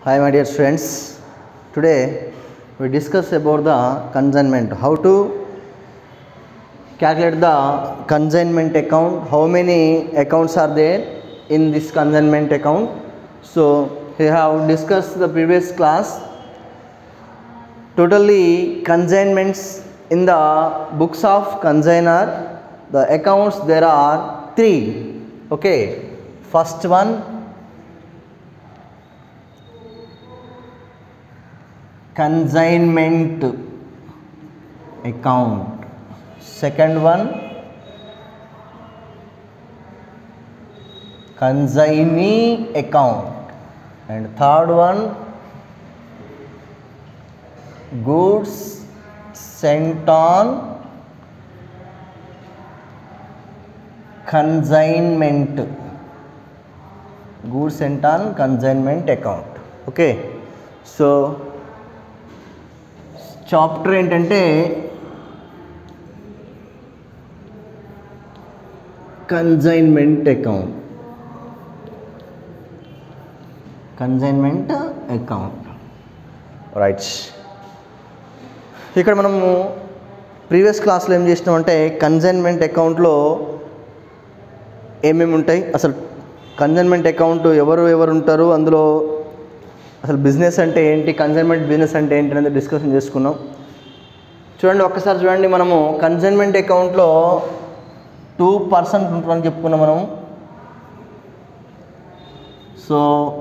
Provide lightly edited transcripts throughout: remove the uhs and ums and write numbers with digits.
Hi my dear friends, today we discuss about the consignment, how to calculate the consignment account, how many accounts are there in this consignment account. So we have discussed the previous class, totally consignments in the books of consignor, the accounts there are 3. Okay, first one consignment account, second one consignee account, and third one goods sent on consignment, goods sent on consignment account. Okay, so chapter ఏంటంటే consignment account, consignment account right. ఇక్కడ మనము previous క్లాస్లో ఏం చేసినామంటే consignment అకౌంట్లో ఏమేమి ఉంటాయి, అసలు కన్సైన్మెంట్ అకౌంట్ ఎవరు ఉంటారు, అందులో అసలు బిజినెస్ అంటే ఏంటి, కన్సైన్మెంట్ బిజినెస్ అంటే ఏంటి అనేది డిస్కషన్ చేసుకున్నాం. చూడండి ఒక్కసారి చూడండి, మనము కన్సైన్మెంట్ అకౌంట్లో 2% ఉంటుందని చెప్పుకున్నాం మనం. So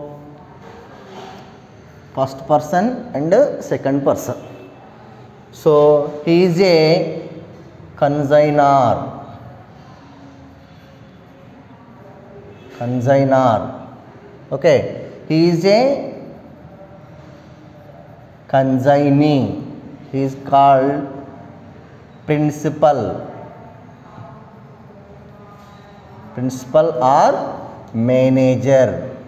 first person and second person. So he is a consignor, okay. He is a consignee, he is called principal or manager.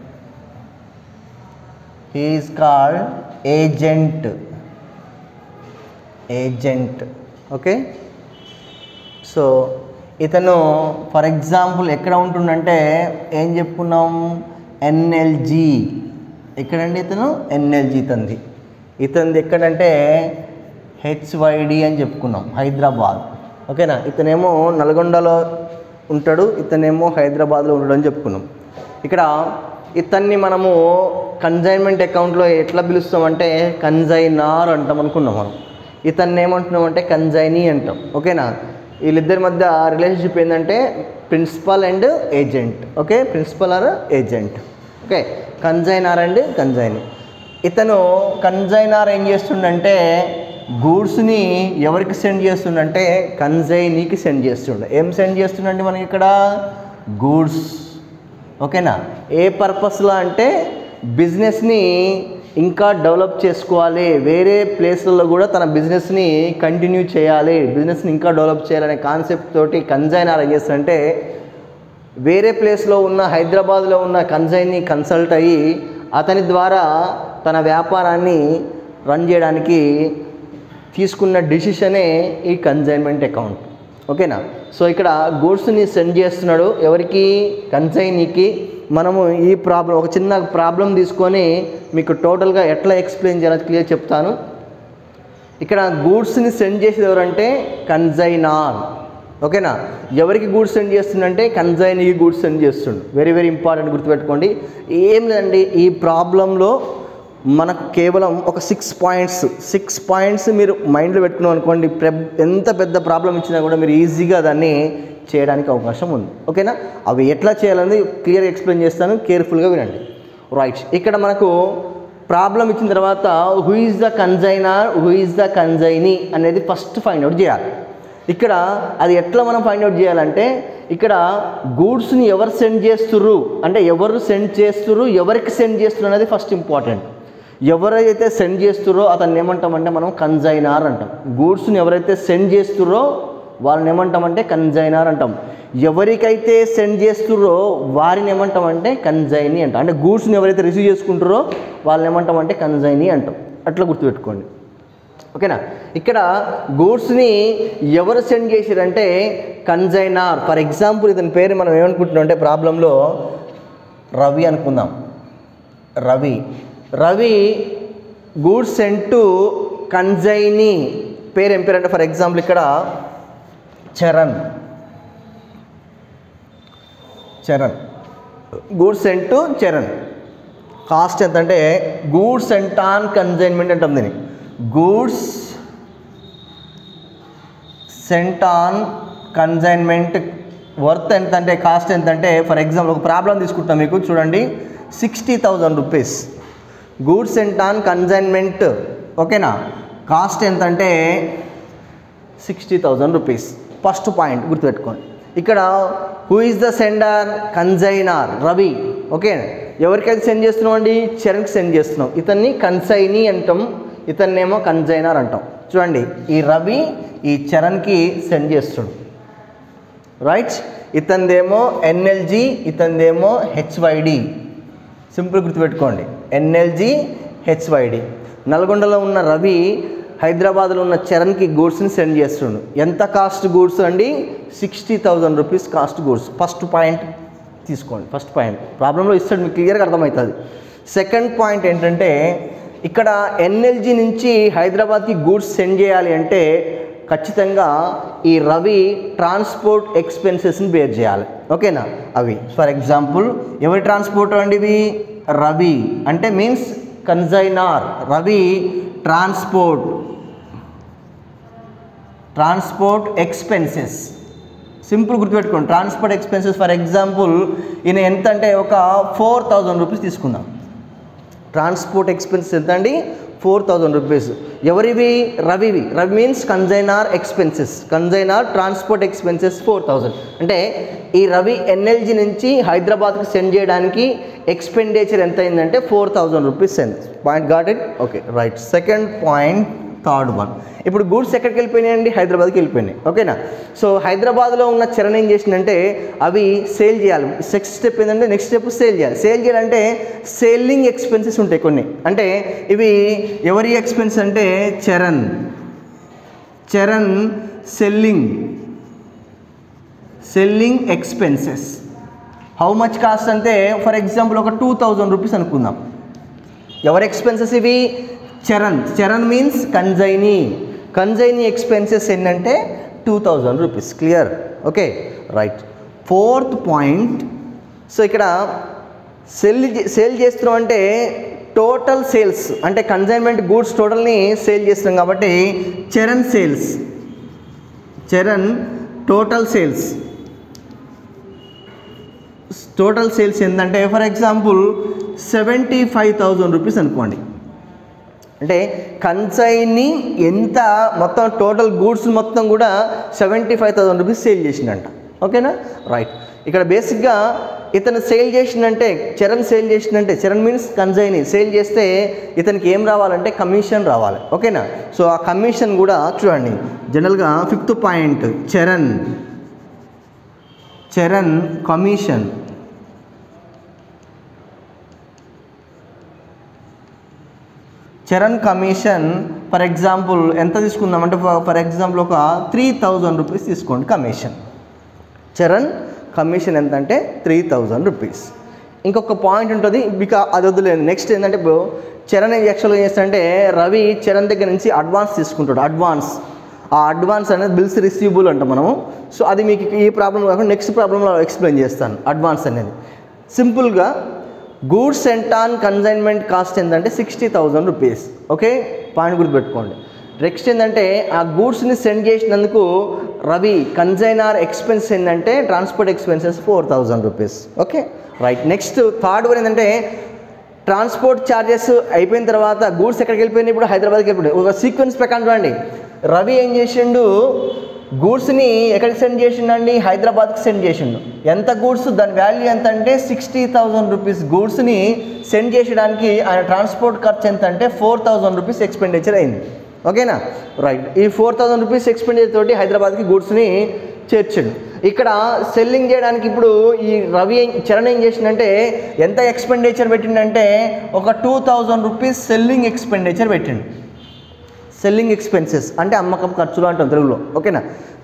He is called agent, okay. So ఇతను ఫర్ ఎగ్జాంపుల్ ఎక్కడ ఉంటుండంటే ఏం చెప్పుకున్నాం, ఎన్ఎల్జీ. ఎక్కడండి ఇతను, ఎన్ఎల్జీ ఇతనిది ఎక్కడంటే హెచ్వైడి అని చెప్పుకున్నాం, హైదరాబాద్, ఓకేనా. ఇతనేమో నల్గొండలో ఉంటాడు, ఇతనేమో హైదరాబాద్లో ఉంటాడు అని చెప్పుకున్నాం. ఇక్కడ ఇతన్ని మనము కన్సైన్మెంట్ అకౌంట్లో ఎట్లా పిలుస్తామంటే కన్సైనర్ అంటాం అనుకున్నాం మనం. ఇతన్ని ఏమంటున్నాం అంటే కన్సైనీ అంటాం, ఓకేనా. వీళ్ళిద్దరి మధ్య రిలేషన్షిప్ ఏంటంటే principal and agent, okay. Principal or agent, okay. Consignor and consignee. ఇతను కన్సైనర్ ఏం చేస్తుండంటే గూడ్స్ని ఎవరికి సెండ్ చేస్తుండంటే కన్సైనీకి సెండ్ చేస్తుండే. ఏం సెండ్ చేస్తుండంటే మనకి ఇక్కడ గూడ్స్, ఓకేనా. ఏ పర్పస్లో అంటే బిజినెస్ని ఇంకా డెవలప్ చేసుకోవాలి, వేరే ప్లేస్లలో కూడా తన బిజినెస్ని కంటిన్యూ చేయాలి, బిజినెస్ని ఇంకా డెవలప్ చేయాలనే కాన్సెప్ట్ తోటి కన్సైనర్ ఏం చేస్తుందంటే వేరే ప్లేస్లో ఉన్న హైదరాబాద్లో ఉన్న కన్సైనీ కన్సల్ట్ అయ్యి అతని ద్వారా తన వ్యాపారాన్ని రన్ చేయడానికి తీసుకున్న డిసిషనే ఈ కన్సైన్మెంట్ అకౌంట్, ఓకేనా. సో ఇక్కడ గూడ్స్ని సెండ్ చేస్తున్నాడు ఎవరికి, కన్సైనీకి. మనము ఈ ప్రాబ్లం, ఒక చిన్న ప్రాబ్లం తీసుకొని మీకు టోటల్గా ఎట్లా ఎక్స్ప్లెయిన్ చేయాలో క్లియర్ చెప్తాను. ఇక్కడ గూడ్స్ని సెండ్ చేసేది ఎవరంటే కన్సైనర్, ఓకేనా. ఎవరికి గూడ్స్ సెండ్ చేస్తుండంటే కన్సైనీకి గూడ్స్ సెండ్ చేస్తుండు. వెరీ వెరీ ఇంపార్టెంట్, గుర్తుపెట్టుకోండి. ఏం లేదండి, ఈ ప్రాబ్లంలో మనకు కేవలం ఒక 6 పాయింట్స్ మీరు మైండ్లో పెట్టుకున్నాం అనుకోండి, ఎంత పెద్ద ప్రాబ్లం ఇచ్చినా కూడా మీరు ఈజీగా దాన్ని చేయడానికి అవకాశం ఉంది, ఓకేనా. అవి ఎట్లా చేయాలనేది క్లియర్గా ఎక్స్ప్లెయిన్ చేస్తాను, కేర్ఫుల్గా వినండి. రైట్, ఇక్కడ మనకు ప్రాబ్లం ఇచ్చిన తర్వాత who is the consignor, who is the consignee అనేది ఫస్ట్ ఫైండ్ అవుట్ చేయాలి. ఇక్కడ అది ఎట్లా మనం ఫైండ్ అవుట్ చేయాలంటే ఇక్కడ గూడ్స్ని ఎవరు సెండ్ చేస్తుర్రు అంటే ఎవరు సెండ్ చేస్తుర్రు, ఎవరికి సెండ్ చేస్తున్నారు అనేది ఫస్ట్ ఇంపార్టెంట్. ఎవరైతే సెండ్ చేస్తుర్రో అతన్ని ఏమంటామంటే మనం కన్సైనర్ అంటాం. గూడ్స్ని ఎవరైతే సెండ్ చేస్తుర్రో వాళ్ళని ఏమంటామంటే కన్సైనర్ అంటాం. ఎవరికైతే సెండ్ చేస్తుర్రో వారిని ఏమంటామంటే కన్సైనీ అంటాం. అంటే గూడ్స్ని ఎవరైతే రిసీవ్ చేసుకుంటారో వాళ్ళని ఏమంటామంటే కన్సైనీ అంటాం. అట్లా గుర్తుపెట్టుకోండి, ఓకేనా. ఇక్కడ గూడ్స్ని ఎవరు సెండ్ చేశారంటే కన్సైనర్. ఫర్ ఎగ్జాంపుల్ ఇతని పేరు మనం ఏమనుకుంటున్నాం అంటే ప్రాబ్లంలో రవి అనుకుందాం. Ravi Ravi goods sent to consignee పేరు ఏం పేరు అంటే ఫర్ ఎగ్జాంపుల్ ఇక్కడ Charan goods sent to Charan. Cost ఎంత అంటే గూడ్స్ సెంట్ ఆన్ కన్జైన్మెంట్ అంటాం దీన్ని. Goods sent on consignment worth ఎంత అంటే కాస్ట్ ఎంత అంటే ఫర్ ఎగ్జాంపుల్ ఒక ప్రాబ్లం తీసుకుంటాం మీకు చూడండి 60,000 rupees goods sent on consignment. ఓకేనా, కాస్ట్ ఎంత అంటే 60,000 రూపీస్. ఫస్ట్ పాయింట్ గుర్తుపెట్టుకోండి. ఇక్కడ who is the sender? Consignor Ravi. Okay, ఎవరికైతే సెండ్ చేస్తున్నాం అండి? చరణ్కి సెండ్ చేస్తున్నాం. ఇతన్ని కన్సైనీ అంటాం, ఇతన్నేమో కన్జైనర్ అంటాం. చూడండి, ఈ రవి ఈ చరణ్కి సెండ్ చేస్తుడు. రైట్, ఇతందేమో ఎన్ఎల్జీ, ఇతందేమో హెచ్వైడి. సింపుల్ గుర్తుపెట్టుకోండి, ఎన్ఎల్జీ హెచ్వైడి. నల్గొండలో ఉన్న రవి హైదరాబాద్లో ఉన్న చరణ్కి గూడ్స్ని సెండ్ చేస్తుండు. ఎంత కాస్ట్ గూడ్స్ అండి? 60,000 rupees cost goods. First point తీసుకోండి. ఫస్ట్ పాయింట్ ప్రాబ్లంలో ఇస్తాడు, మీకు క్లియర్గా అర్థమవుతుంది. సెకండ్ పాయింట్ ఏంటంటే ఇక్కడ ఎన్ఎల్జీ నుంచి హైదరాబాద్కి గూడ్స్ సెండ్ చేయాలి అంటే ఖచ్చితంగా ఈ రవి ట్రాన్స్పోర్ట్ ఎక్స్పెన్సెస్ని బేర్ చేయాలి. ఓకేనా, అవి ఫర్ ఎగ్జాంపుల్ ఎవరి ట్రాన్స్పోర్ట్ అండి ఇవి? రవి అంటే means consignor. Ravi transport expenses. Simple గుర్తుపెట్టుకోండి, ట్రాన్స్పోర్ట్ ఎక్స్పెన్సెస్. ఫర్ ఎగ్జాంపుల్ ఈయన ఎంత అంటే ఒక 4,000 రూపీస్ తీసుకుందాం. ట్రాన్స్పోర్ట్ ఎక్స్పెన్సెస్ ఎంత అండి? 4,000 రూపీస్. ఎవరివి? రవివి. Ravi means consignor expenses. Consignor transport expenses 4,000. అంటే ఈ రవి ఎన్ఎల్జీ నుంచి హైదరాబాద్కి సెండ్ చేయడానికి ఎక్స్పెండిచర్ ఎంత అయిందంటే 4,000 రూపీస్ అయింది. Point got it? Okay, right. Second point, third one. ఇప్పుడు గూడ్స్ ఎక్కడికి వెళ్ళిపోయినాయండి? హైదరాబాద్కి వెళ్ళిపోయినాయి. ఓకేనా, సో హైదరాబాద్లో ఉన్న చరణ్ ఏం చేసిందంటే అవి సేల్ చేయాలి. నెక్స్ట్ స్టెప్ ఏంటంటే నెక్స్ట్ స్టెప్ సేల్ చేయాలి. సేల్ చేయాలంటే సేల్లింగ్ ఎక్స్పెన్సెస్ ఉంటాయి కొన్ని. అంటే ఇవి ఎవరి ఎక్స్పెన్స్ అంటే Charan selling expenses. How much cost అంటే ఫర్ ఎగ్జాంపుల్ ఒక 2,000 రూపీస్ అనుకుందాం. ఎవరి ఎక్స్పెన్సెస్ ఇవి? చరణ్ మీన్స్ కన్జైనీ ఎక్స్పెన్సెస్ ఏంటంటే 2,000 rupees. Clear? Okay, right. Fourth point, so ఇక్కడ సేల్ చేస్తున్నాం అంటే టోటల్ సేల్స్ అంటే కన్జైన్మెంట్ గూడ్స్ టోటల్ని సేల్ చేస్తున్నాం కాబట్టి చరణ్ టోటల్ సేల్స్ ఏంటంటే ఫర్ ఎగ్జాంపుల్ 75,000 రూపీస్ అనుకోండి. అంటే కన్సైనీ ఎంత మొత్తం టోటల్ గూడ్స్ మొత్తం కూడా 75,000 రూపీస్ సేల్ చేసిందంట. ఓకేనా, రైట్. ఇక్కడ బేసిక్గా ఇతను సేల్ చేసిందంటే చరణ్ మీన్స్ కన్సైనీ సేల్ చేస్తే ఇతనికి ఏం రావాలంటే కమిషన్ రావాలి. ఓకేనా, సో ఆ కమిషన్ కూడా చూడండి. జనరల్గా fifth point Charan commission. Charan commission for example ఎంత తీసుకుందామంటే ఫర్ ఎగ్జాంపుల్ ఒక 3,000 రూపీస్ తీసుకోండి కమిషన్. చరణ్ కమిషన్ ఎంత అంటే 3,000 రూపీస్. ఇంకొక పాయింట్ ఉంటుంది, మీకు అది వద్దులేదు. నెక్స్ట్ ఏంటంటే ఇప్పుడు చరణ్ ఏం యాక్చువల్గా చేస్తాడంటే రవి చరణ్ దగ్గర నుంచి అడ్వాన్స్ తీసుకుంటాడు. ఆ అడ్వాన్స్ అనేది బిల్స్ రిసీవబుల్ అంటాం మనము. సో అది మీకు ఈ ప్రాబ్లం కాకుండా నెక్స్ట్ ప్రాబ్లంలో ఎక్స్ప్లెయిన్ చేస్తాను. అడ్వాన్స్ అనేది సింపుల్గా goods sent on consignment cost ఏంటంటే 60,000 రూపీస్. ఓకే, పాయింట్ గుర్తుపెట్టుకోండి. నెక్స్ట్ ఏంటంటే ఆ గూడ్స్ని సెండ్ చేసినందుకు రవి కన్సైనర్ ఎక్స్పెన్స్ ఏంటంటే transport expenses 4,000 rupees. Okay, right. Next third one ఏంటంటే ట్రాన్స్పోర్ట్ ఛార్జెస్ అయిపోయిన తర్వాత గూడ్స్ ఎక్కడికి వెళ్ళిపోయినాయి? ఇప్పుడు హైదరాబాద్కి వెళ్ళిపోయి. ఒక సీక్వెన్స్ ప్రకారం చూడండి, రవి ఏం చేసిండు? గూడ్స్ని ఎక్కడికి సెండ్ చేసిండండి? హైదరాబాద్కి సెండ్ చేసిండు. ఎంత గూడ్స్? దాని వాల్యూ ఎంత అంటే 60,000 రూపీస్. గూడ్స్ని సెండ్ చేసడానికి ఆయన ట్రాన్స్పోర్ట్ ఖర్చు ఎంత అంటే 4,000 రూపీస్ ఎక్స్పెండిచర్ అయింది. ఓకేనా, రైట్. ఈ 4,000 రూపీస్ ఎక్స్పెండిచర్ తోటి హైదరాబాద్కి గూడ్స్ని చేర్చండు. ఇక్కడ సెల్లింగ్ చేయడానికి ఇప్పుడు ఈ చరణ్ ఏం చేసిండంటే ఎంత ఎక్స్పెండిచర్ పెట్టిండంటే ఒక 2,000 రూపీస్ సెల్లింగ్ ఎక్స్పెండిచర్ పెట్టిండు. సెల్లింగ్ ఎక్స్పెన్సెస్ అంటే అమ్మకం ఖర్చులు అంటాం తెలుగులో. ఓకేనా,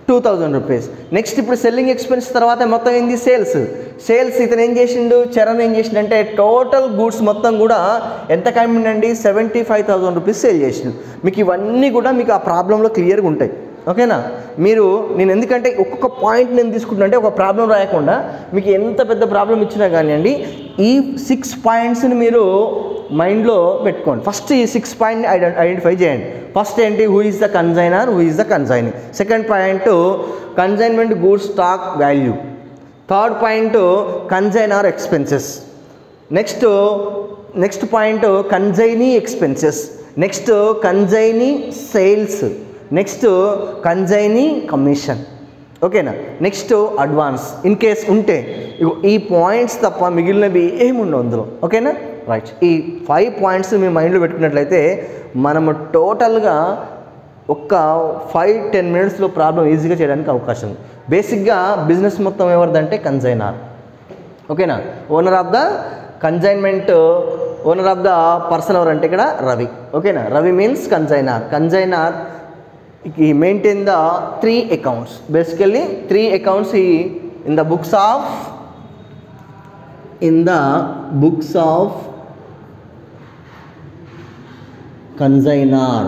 2000 రూపీస్. నెక్స్ట్ ఇప్పుడు సెల్లింగ్ ఎక్స్పెన్స్ తర్వాత మొత్తం ఏంది సేల్స్ ఇతను ఏం చేసిండు, చరణ్ ఏం చేసిండు అంటే టోటల్ గూడ్స్ మొత్తం కూడా ఎంత కమ్మిండండి 75,000 రూపీస్ సేల్ చేసిండు. మీకు ఇవన్నీ కూడా మీకు ఆ ప్రాబ్లంలో క్లియర్గా ఉంటాయి. ఓకేనా, మీరు నేను ఎందుకంటే ఒక్కొక్క పాయింట్ నేను తీసుకుంటున్నా అంటే ఒక ప్రాబ్లం రాయకుండా మీకు ఎంత పెద్ద ప్రాబ్లం ఇచ్చినా కానివ్వండి ఈ 6 పాయింట్స్ని మీరు మైండ్లో పెట్టుకోండి. ఫస్ట్ ఈ 6 పాయింట్ని ఐడెంటిఫై చేయండి. ఫస్ట్ ఏంటి, who is the consignor, who is the consignee. Second point consignment goods stock value. Third point consignor expenses. Next point consignee expenses. Next consignee sales. Next consignee commission. ఓకేనా, next advance in case ఉంటే. ఈ points తప్ప మిగిలినవి ఏముండవు అందులో. ఓకేనా, right. ఈ 5 points మీ మైండ్లో పెట్టుకున్నట్లయితే మనము టోటల్గా ఒక 5-10 మినిట్స్లో ప్రాబ్లం ఈజీగా చేయడానికి అవకాశం ఉంది. బేసిక్గా బిజినెస్ మొత్తం ఎవరిదంటే కన్సైనర్. ఓకేనా, owner of the consignment, owner of the person ఎవరంటే ఇక్కడ రవి. ఓకేనా, Ravi means consignor he maintain the 3 accounts. Basically 3 accounts he in the books of consignor.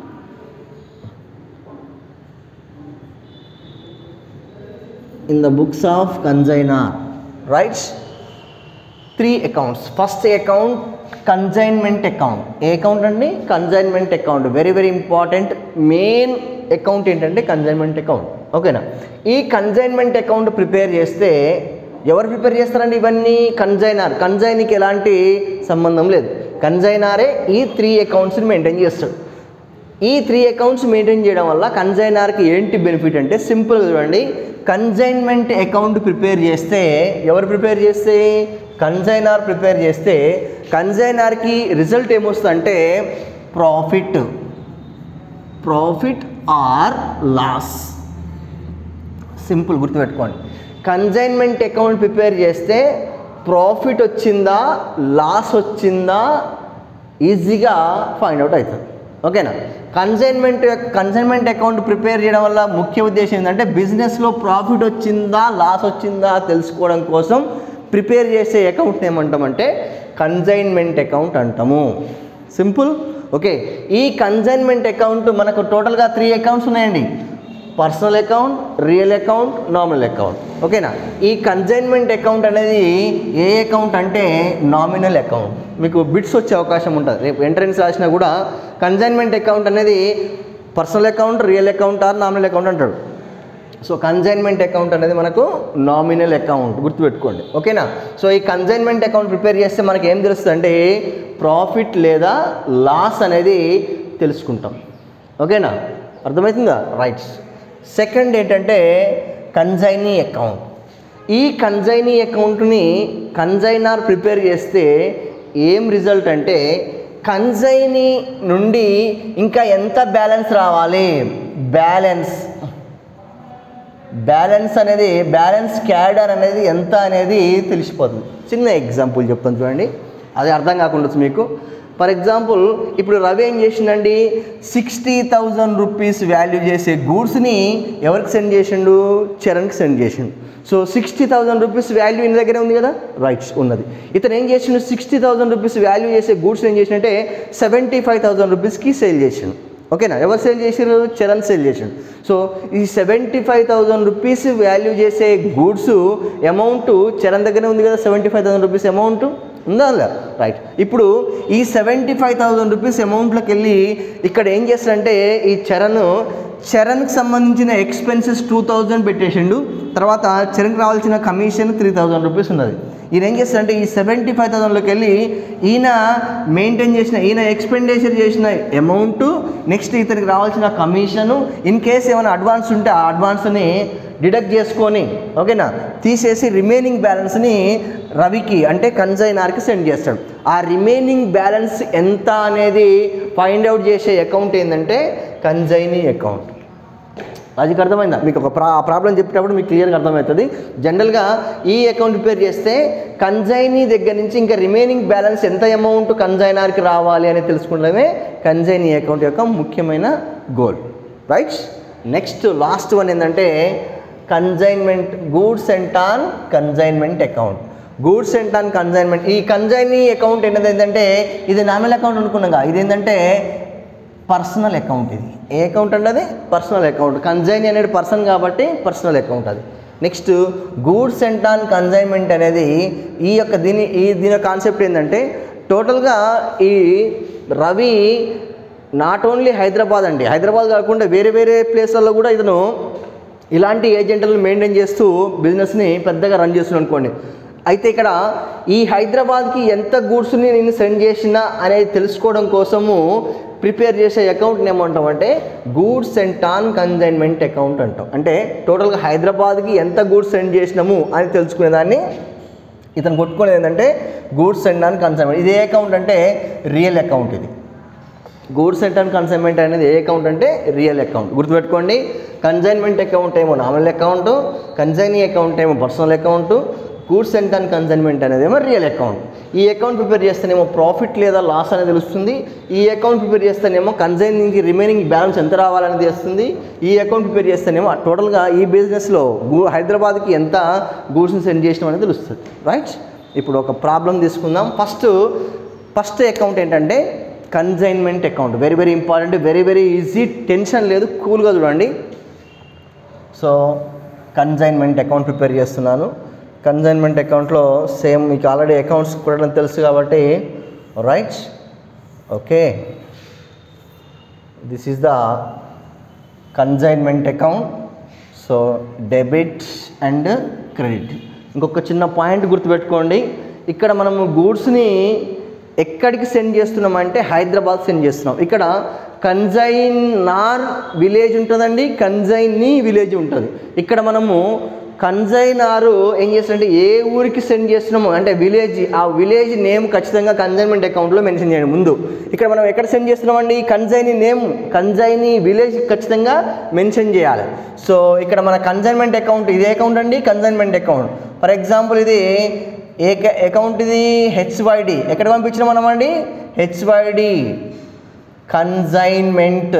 In the books of consignor, right? 3 accounts. First account consignment account. ఏ account అండి, consignment account. Very very important. Main account ఏంటంటే consignment account. ఓకేనా, ఈ consignment account prepare చేస్తే ఎవరు prepare చేస్తారండి ఇవన్నీ? కన్సైనీకి ఎలాంటి సంబంధం లేదు. కన్సైనరే ఈ 3 అకౌంట్స్ని మెయింటైన్ చేస్తాడు. ఈ 3 అకౌంట్స్ మెయింటైన్ చేయడం వల్ల కన్సైనర్కి ఏంటి బెనిఫిట్ అంటే సింపుల్ చూడండి. కన్సైన్మెంట్ అకౌంట్ ప్రిపేర్ చేస్తే ఎవరు ప్రిపేర్ చేస్తే కన్సైనర్ ప్రిపేర్ చేస్తే కన్సైనర్కి రిజల్ట్ ఏమొస్తుందంటే ప్రాఫిట్ ఆర్ లాస్. సింపుల్ గుర్తుపెట్టుకోండి. కన్సైన్మెంట్ అకౌంట్ ప్రిపేర్ చేస్తే ప్రాఫిట్ వచ్చిందా లాస్ వచ్చిందా ఈజీగా ఫైండ్ అవుట్ అవుతుంది. ఓకేనా, కన్సైన్మెంట్ అకౌంట్ ప్రిపేర్ చేయడం వల్ల ముఖ్య ఉద్దేశం ఏంటంటే బిజినెస్లో ప్రాఫిట్ వచ్చిందా లాస్ వచ్చిందా తెలుసుకోవడం కోసం ప్రిపేర్ చేసే అకౌంట్ని ఏమంటామంటే కన్సైన్మెంట్ అకౌంట్ అంటాము. సింపుల్. ఓకే, ఈ కన్సైన్మెంట్ అకౌంట్ మనకు టోటల్గా 3 అకౌంట్స్ ఉన్నాయండి. Personal account, real account, nominal account. ఓకేనా, ఈ కన్సైన్మెంట్ అకౌంట్ అనేది ఏ అకౌంట్ అంటే నామినల్ అకౌంట్. మీకు బిట్స్ వచ్చే అవకాశం ఉంటుంది. రేపు ఎంట్రన్స్ రాసినా కూడా కన్సైన్మెంట్ అకౌంట్ అనేది personal account, real account or nominal account అంటాడు. సో కన్సైన్మెంట్ అకౌంట్ అనేది మనకు నామినల్ అకౌంట్ గుర్తుపెట్టుకోండి. ఓకేనా, సో ఈ కన్సైన్మెంట్ అకౌంట్ ప్రిపేర్ చేస్తే మనకి ఏం తెలుస్తుంది అంటే ప్రాఫిట్ లేదా లాస్ అనేది తెలుసుకుంటాం. ఓకేనా, అర్థమవుతుందా? రైట్. సెకండ్ ఏంటంటే కన్సైనీ అకౌంట్. ఈ కన్సైనీ అకౌంట్ని కన్సైనర్ ప్రిపేర్ చేస్తే ఏం రిజల్ట్ అంటే కన్సైనీ నుండి ఇంకా ఎంత బ్యాలెన్స్ రావాలి, బ్యాలెన్స్ అనేది బ్యాలెన్స్ క్యాడర్ అనేది ఎంత అనేది తెలిసిపోతుంది. చిన్న ఎగ్జాంపుల్ చెప్తాను చూడండి, అది అర్థం కాకుండా మీకు. ఫర్ ఎగ్జాంపుల్ ఇప్పుడు రవి ఏం చేసిండండి 60,000 రూపీస్ వాల్యూ చేసే గూడ్స్ని ఎవరికి సెండ్ చేసిండు, చరణ్కి సెండ్ చేసిండు. సో 60,000 రూపీస్ వాల్యూ ఇన్ దగ్గరే ఉంది కదా, రైట్స్ ఉన్నది. ఇతను ఏం చేసిండు 60,000 రూపీస్ వాల్యూ చేసే గూడ్స్ ఏం చేసిండంటే 75,000 రూపీస్కి సేల్ చేసిండు. ఓకేనా, ఎవరు సేల్ చేసారు, చరణ్ సేల్ చేసిండు. సో ఈ 75,000 రూపీస్ వాల్యూ చేసే గూడ్స్ అమౌంట్ చరణ్ దగ్గరే ఉంది కదా, 75,000 రూపీస్ అమౌంట్ ఉందా అలా, రైట్. ఇప్పుడు ఈ 75,000 రూపీస్ అమౌంట్లోకి వెళ్ళి ఇక్కడ ఏం చేస్తాడంటే ఈ చరణ్కి సంబంధించిన ఎక్స్పెన్సెస్ 2,000 పెట్టేసిండు. తర్వాత చరణ్కి రావాల్సిన కమిషన్ 3,000 రూపీస్ ఉన్నది. ఈయన ఏం చేస్తాడంటే ఈ 75,000లోకి వెళ్ళి ఈయన ఎక్స్పెండిచర్ చేసిన అమౌంట్, నెక్స్ట్ ఇతనికి రావాల్సిన కమిషను, ఇన్ కేస్ ఏమైనా అడ్వాన్స్ ఉంటే ఆ అడ్వాన్స్ని డిడక్ట్ చేసుకొని ఓకేనా తీసేసి రిమైనింగ్ బ్యాలెన్స్ని రవికి అంటే కన్సైనర్కి సెండ్ చేస్తాడు. ఆ రిమైనింగ్ బ్యాలెన్స్ ఎంత అనేది ఫైండ్ అవుట్ చేసే అకౌంట్ ఏంటంటే కన్సైనీ అకౌంట్. అది అర్థమైందా మీకు? ఒక ప్రాబ్లం చెప్పేటప్పుడు మీకు క్లియర్గా అర్థమవుతుంది. జనరల్గా ఈ అకౌంట్ ప్రిపేర్ చేస్తే కన్సైనీ దగ్గర నుంచి ఇంకా రిమైనింగ్ బ్యాలెన్స్ ఎంత అమౌంట్ కన్సైనర్కి రావాలి అని తెలుసుకోవడమే కన్సైనీ అకౌంట్ యొక్క ముఖ్యమైన goal, right. Next last one ఏంటంటే consignment, goods sent on consignment account. Goods sent on consignment, ఈ కన్జైనీ అకౌంట్ ఏంటంటే ఇది నామినల్ అకౌంట్ అనుకున్నాగా, ఇది ఏంటంటే పర్సనల్ అకౌంట్. ఇది ఏ అకౌంట్ అంటే అది పర్సనల్ అకౌంట్. కన్జైనీ అనేది పర్సన్ కాబట్టి పర్సనల్ అకౌంట్ అది. Next goods sent on consignment అనేది దీని యొక్క కాన్సెప్ట్ ఏంటంటే టోటల్గా ఈ రవి నాట్ ఓన్లీ హైదరాబాద్ అండి, హైదరాబాద్ కాకుండా వేరే వేరే ప్లేస్లలో కూడా ఇతను ఇలాంటి ఏజెంట్లను మెయింటైన్ చేస్తూ బిజినెస్ని పెద్దగా రన్ చేస్తున్నాడు అనుకోండి. అయితే ఇక్కడ ఈ హైదరాబాద్కి ఎంత గూడ్స్ని నేను సెండ్ చేసినా అనేది తెలుసుకోవడం కోసము ప్రిపేర్ చేసే అకౌంట్ని ఏమంటామంటే goods sent on consignment account అంటాం. అంటే టోటల్గా హైదరాబాద్కి ఎంత గూడ్స్ సెండ్ చేసినాము అని తెలుసుకునేదాన్ని ఇతను కొట్టుకునేది ఏంటంటే గూడ్స్ సెంట్ ఆన్ కన్సైన్మెంట్. ఇది ఏ అకౌంట్ అంటే రియల్ అకౌంట్. ఇది గూడ్స్ సెంట్ ఆన్ కన్సైన్మెంట్ అనేది ఏ అకౌంట్ అంటే రియల్ అకౌంట్. గుర్తుపెట్టుకోండి, కన్జైన్మెంట్ అకౌంట్ ఏమో నామినల్ అకౌంట్, కన్జైనీ అకౌంట్ ఏమో personal account, goods sent on consignment అనేది ఏమో రియల్ అకౌంట్. ఈ అకౌంట్ ప్రిపేర్ చేస్తేనేమో ప్రాఫిట్ లేదా లాస్ అనేది తెలుస్తుంది. ఈ అకౌంట్ ప్రిపేర్ చేస్తేనేమో కన్సైనింగ్కి రిమైనింగ్ బ్యాలెన్స్ ఎంత రావాలని తెలుస్తుంది. ఈ అకౌంట్ ప్రిపేర్ చేస్తేనేమో టోటల్గా ఈ బిజినెస్లో హైదరాబాద్కి ఎంత గూడ్స్ని సెండ్ చేసినాం అనేది తెలుస్తుంది. రైట్, ఇప్పుడు ఒక ప్రాబ్లం తీసుకుందాం. ఫస్ట్ అకౌంట్ ఏంటంటే consignment account. Very very important, very very easy, tension లేదు, కూల్గా చూడండి. సో కన్సైన్మెంట్ అకౌంట్ ప్రిపేర్ చేస్తున్నాను. కన్సైన్మెంట్ అకౌంట్లో సేమ్ మీకు ఆల్రెడీ అకౌంట్స్ కూడా తెలుసు కాబట్టి right. Okay, this is the consignment account. So debit and credit. ఇంకొక చిన్న పాయింట్ గుర్తుపెట్టుకోండి, ఇక్కడ మనము గూడ్స్ని ఎక్కడికి సెండ్ చేస్తున్నామంటే హైదరాబాద్ సెండ్ చేస్తున్నాం. ఇక్కడ కన్జైనార్ విలేజ్ ఉంటుందండి, కన్జైనీ విలేజ్ ఉంటుంది. ఇక్కడ మనము కన్జైనారు ఏం చేస్తారంటే ఏ ఊరికి సెండ్ చేస్తున్నాము అంటే విలేజ్, ఆ విలేజ్ నేమ్ ఖచ్చితంగా కన్జైన్మెంట్ అకౌంట్లో మెన్షన్ చేయండి ముందు. ఇక్కడ మనం ఎక్కడ సెండ్ చేస్తున్నామండి కన్జైనీ నేమ్, కన్జైనీ విలేజ్ ఖచ్చితంగా మెన్షన్ చేయాలి. సో ఇక్కడ మన కన్జైన్మెంట్ అకౌంట్ ఇదే అకౌంట్ అండి, కన్జైన్మెంట్ అకౌంట్. ఫర్ ఎగ్జాంపుల్ ఇది ఏ అకౌంట్, ఇది హెచ్వైడి. ఎక్కడ పంపించినాం మనం అండి HYD consignment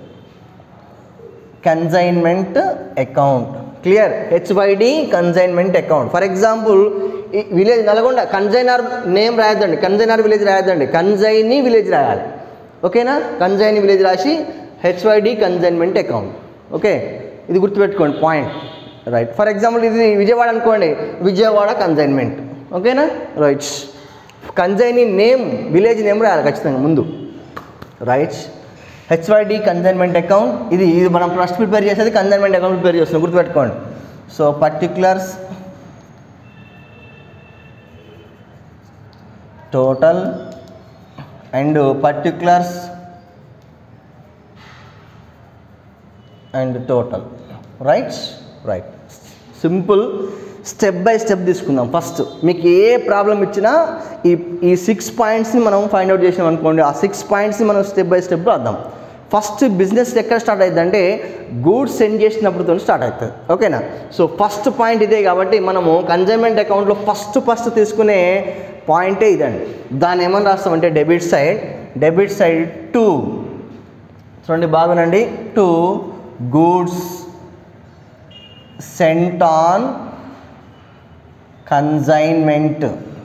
account. Clear, HYD consignment account. For example village Nalgonda, consignor name రాయద్దండి, కన్జైనర్ విలేజ్ రాయద్దండి, కన్జైనీ విలేజ్ రాయాలి. ఓకేనా, కన్జైనీ విలేజ్ రాసి హెచ్వైడి కన్జైన్మెంట్ అకౌంట్. ఓకే, ఇది గుర్తుపెట్టుకోండి పాయింట్. రైట్, ఫర్ ఎగ్జాంపుల్ ఇది విజయవాడ అనుకోండి, విజయవాడ కన్జైన్మెంట్. ఓకేనా, right. Consignee name village name రాయాలి ఖచ్చితంగా ముందు. Right, HYD consignment account. ఇది మనం ఫస్ట్ ప్రిపేర్ చేసేది కన్జైన్మెంట్ అకౌంట్ ప్రిపేర్ చేస్తున్నాం, గుర్తుపెట్టుకోండి. So particulars total and particulars and total. Right, simple, step by step తీసుకుందాం. ఫస్ట్ మీకు ఏ ప్రాబ్లం ఇచ్చినా ఈ 6 పాయింట్స్ని మనం ఫైండ్ అవుట్ చేసినాం అనుకోండి, ఆ 6 పాయింట్స్ని మనం స్టెప్ బై స్టెప్ రాద్దాం. ఫస్ట్ బిజినెస్ ఎక్కడ స్టార్ట్ అవుతుంది అంటే గూడ్స్ సెండ్ చేసినప్పుడుతో స్టార్ట్ అవుతుంది. ఓకేనా, సో ఫస్ట్ పాయింట్ ఇదే కాబట్టి మనము కన్జైన్మెంట్ అకౌంట్లో ఫస్ట్ తీసుకునే పాయింటే ఇదండి. దాన్ని ఏమని రాస్తామంటే డెబిట్ సైడ్ 2. చూడండి బాగునండి, 2 goods sent on consignment